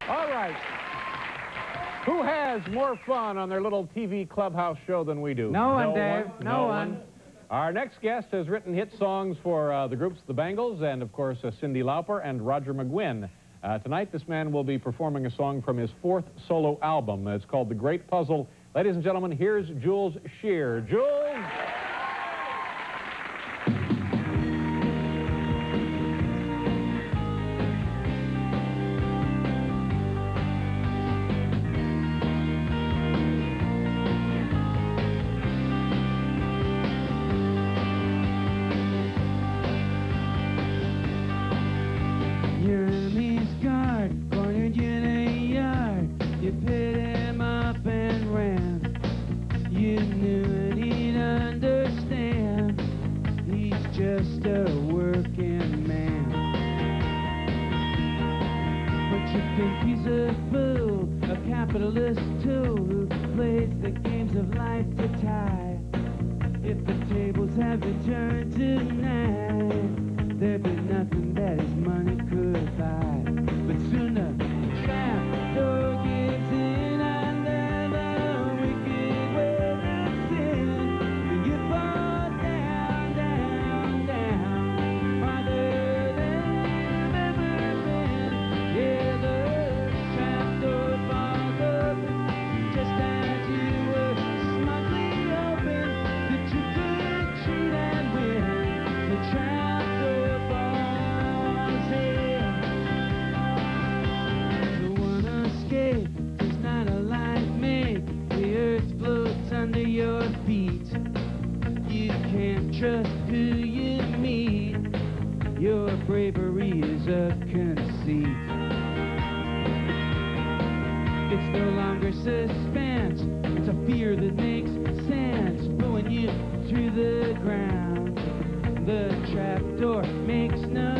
All right. Who has more fun on their little TV clubhouse show than we do? No one, Dave. No one. Our next guest has written hit songs for the groups The Bangles and, of course, Cyndi Lauper and Roger McGuinn. Tonight, this man will be performing a song from his 4th solo album. It's called The Great Puzzle. Ladies and gentlemen, here's Jules Shear. Jules! Your enemy's guard cornered you in a yard. You picked him up and ran. You knew and he'd understand. He's just a working man. But you think he's a fool, a capitalist tool who plays the games of life to tie. If the tables have been turned tonight, there'd be nothing that his money could buy. But soon the trap door gives in under the wicked weight of sin, and you fall down, down, down, farther than you've ever been. Yeah, the trap door falls open just as you were smugly hoping that you could cheat and win. The trap door falls in. The one escape does not a life make. The earth floats under your feet. You can't trust who you meet. Your bravery is a conceit. It's no longer suspense. It's a fear that makes sense, pulling you through the ground. The trapdoor makes no